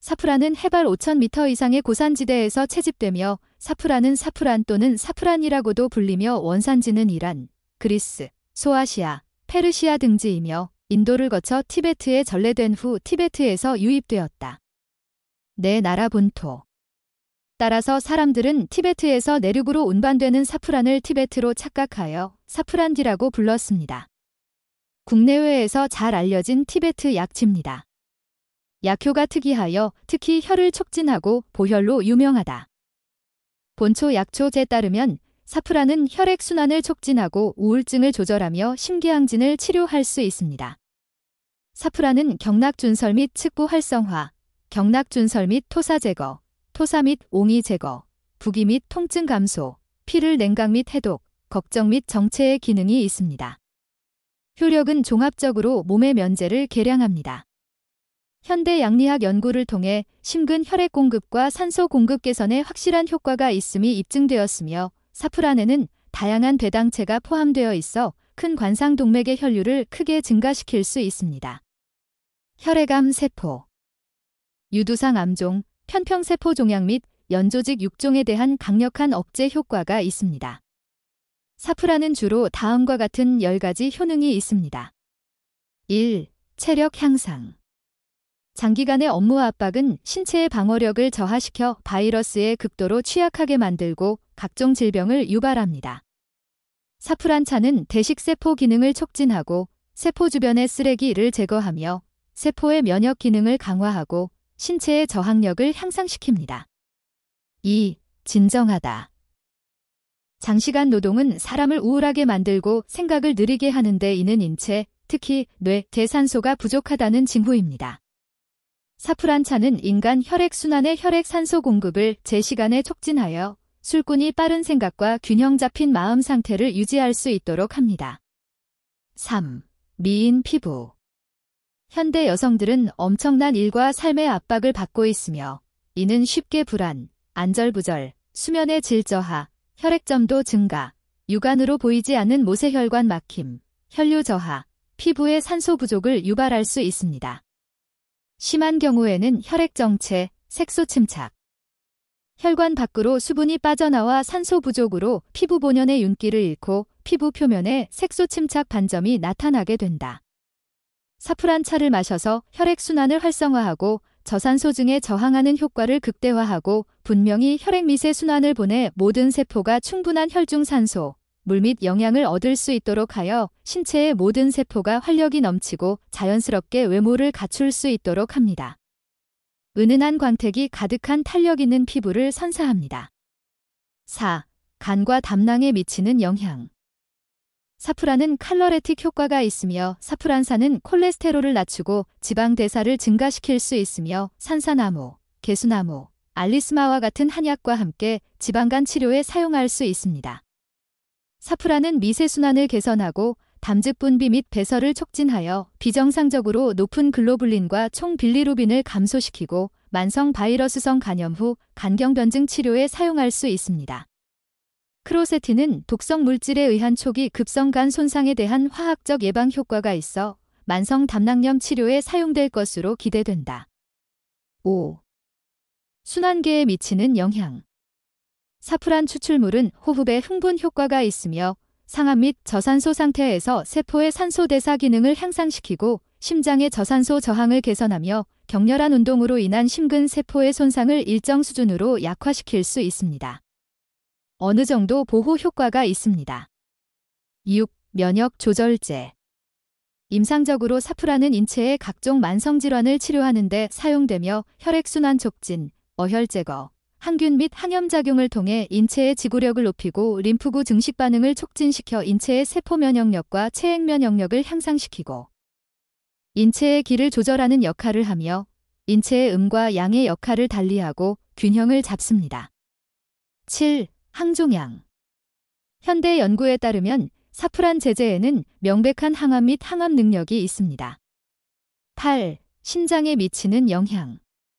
사프란은 해발 5,000m 이상의 고산지대에서 채집되며 사프란은 사프란 또는 사프란이라고도 불리며 원산지는 이란, 그리스, 소아시아, 페르시아 등지이며 인도를 거쳐 티베트에 전래된 후 티베트에서 유입되었다. 내 나라 본토. 따라서 사람들은 티베트에서 내륙으로 운반되는 사프란을 티베트로 착각하여 사프란디라고 불렀습니다. 국내외에서 잘 알려진 티베트 약치입니다. 약효가 특이하여 특히 혈을 촉진하고 보혈로 유명하다. 본초 약초제에 따르면 사프란은 혈액순환을 촉진하고 우울증을 조절하며 심계항진을 치료할 수 있습니다. 사프란은 경락준설 및 측부 활성화, 경락준설 및 토사 제거, 토사 및 옹이 제거, 부기 및 통증 감소, 피를 냉각 및 해독, 걱정 및 정체의 기능이 있습니다. 효력은 종합적으로 몸의 면제를 개량합니다. 현대 양리학 연구를 통해 심근 혈액 공급과 산소 공급 개선에 확실한 효과가 있음이 입증되었으며 사프란에는 다양한 배당체가 포함되어 있어 큰 관상 동맥의 혈류를 크게 증가시킬 수 있습니다. 혈액암 세포, 유두상 암종, 편평세포 종양 및 연조직 육종에 대한 강력한 억제 효과가 있습니다. 사프란은 주로 다음과 같은 10가지 효능이 있습니다. 1. 체력 향상. 장기간의 업무 압박은 신체의 방어력을 저하시켜 바이러스에 극도로 취약하게 만들고 각종 질병을 유발합니다. 사프란차는 대식세포 기능을 촉진하고 세포 주변의 쓰레기를 제거하며 세포의 면역 기능을 강화하고 신체의 저항력을 향상시킵니다. 2. 진정하다. 장시간 노동은 사람을 우울하게 만들고 생각을 느리게 하는데 이는 인체, 특히 뇌, 대산소가 부족하다는 징후입니다. 사프란차는 인간 혈액순환의 혈액산소 공급을 제 시간에 촉진하여 술꾼이 빠른 생각과 균형 잡힌 마음 상태를 유지할 수 있도록 합니다. 3. 미인 피부. 현대 여성들은 엄청난 일과 삶의 압박을 받고 있으며 이는 쉽게 불안, 안절부절, 수면의 질 저하, 혈액점도 증가, 육안으로 보이지 않는 모세혈관 막힘, 혈류 저하, 피부의 산소 부족을 유발할 수 있습니다. 심한 경우에는 혈액 정체, 색소 침착. 혈관 밖으로 수분이 빠져나와 산소 부족으로 피부 본연의 윤기를 잃고 피부 표면에 색소 침착 반점이 나타나게 된다. 사프란차를 마셔서 혈액순환을 활성화하고 저산소증에 저항하는 효과를 극대화하고 분명히 혈액 미세 순환을 보내 모든 세포가 충분한 혈중 산소, 물 및 영양을 얻을 수 있도록 하여 신체의 모든 세포가 활력이 넘치고 자연스럽게 외모를 갖출 수 있도록 합니다. 은은한 광택이 가득한 탄력 있는 피부를 선사합니다. 4. 간과 담낭에 미치는 영향. 사프란은 칼로레틱 효과가 있으며 사프란산은 콜레스테롤을 낮추고 지방 대사를 증가시킬 수 있으며 산사나무, 개수나무, 알리스마와 같은 한약과 함께 지방간 치료에 사용할 수 있습니다. 사프란은 미세순환을 개선하고 담즙 분비 및 배설을 촉진하여 비정상적으로 높은 글로불린과 총빌리루빈을 감소시키고 만성 바이러스성 간염 후 간경변증 치료에 사용할 수 있습니다. 크로세틴은 독성 물질에 의한 초기 급성간 손상에 대한 화학적 예방 효과가 있어 만성 담낭염 치료에 사용될 것으로 기대된다. 5. 순환계에 미치는 영향. 사프란 추출물은 호흡에 흥분 효과가 있으며 상암 및 저산소 상태에서 세포의 산소 대사 기능을 향상시키고 심장의 저산소 저항을 개선하며 격렬한 운동으로 인한 심근 세포의 손상을 일정 수준으로 약화시킬 수 있습니다. 어느 정도 보호 효과가 있습니다. 6. 면역 조절제. 임상적으로 사프란은 인체의 각종 만성질환을 치료하는 데 사용되며 혈액순환 촉진, 어혈 제거, 항균 및 항염작용을 통해 인체의 지구력을 높이고 림프구 증식 반응을 촉진시켜 인체의 세포 면역력과 체액 면역력을 향상시키고 인체의 기를 조절하는 역할을 하며 인체의 음과 양의 역할을 달리하고 균형을 잡습니다. 7. 항종양. 현대 연구에 따르면 사프란 제제에는 명백한 항암 및 항암 능력이 있습니다. 8. 신장에 미치는 영향.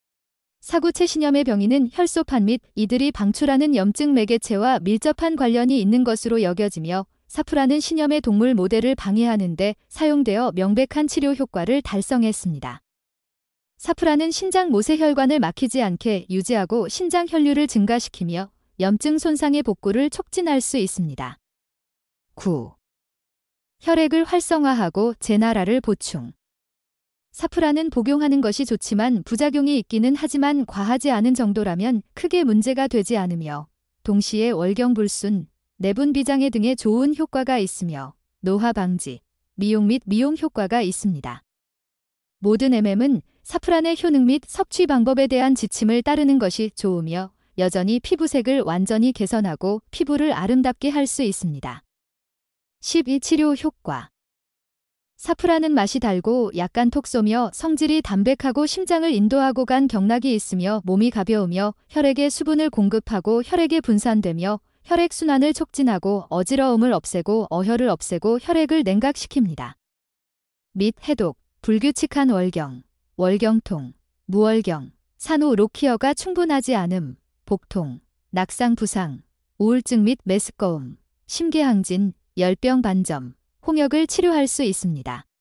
사구체신염의 병인은 혈소판 및 이들이 방출하는 염증 매개체와 밀접한 관련이 있는 것으로 여겨지며 사프란은 신염의 동물 모델을 방해하는 데 사용되어 명백한 치료 효과를 달성했습니다. 사프란은 신장 모세혈관을 막히지 않게 유지하고 신장 혈류를 증가시키며 염증 손상의 복구를 촉진할 수 있습니다. 9. 혈액을 활성화하고 제나라를 보충. 사프란은 복용하는 것이 좋지만 부작용이 있기는 하지만 과하지 않은 정도라면 크게 문제가 되지 않으며 동시에 월경불순, 내분 비장애 등의 좋은 효과가 있으며 노화 방지, 미용 및 미용 효과가 있습니다. 모든 MM은 사프란의 효능 및 섭취 방법에 대한 지침을 따르는 것이 좋으며 여전히 피부색을 완전히 개선하고 피부를 아름답게 할 수 있습니다. 12. 치료 효과. 사프란은 맛이 달고 약간 톡 쏘며 성질이 담백하고 심장을 인도하고 간 경락이 있으며 몸이 가벼우며 혈액에 수분을 공급하고 혈액이 분산되며 혈액순환을 촉진하고 어지러움을 없애고 어혈을 없애고 혈액을 냉각시킵니다. 및 해독, 불규칙한 월경, 월경통, 무월경, 산후 로키어가 충분하지 않음, 복통, 낙상 부상, 우울증 및 메스꺼움, 심계항진, 열병 반점, 홍역을 치료할 수 있습니다.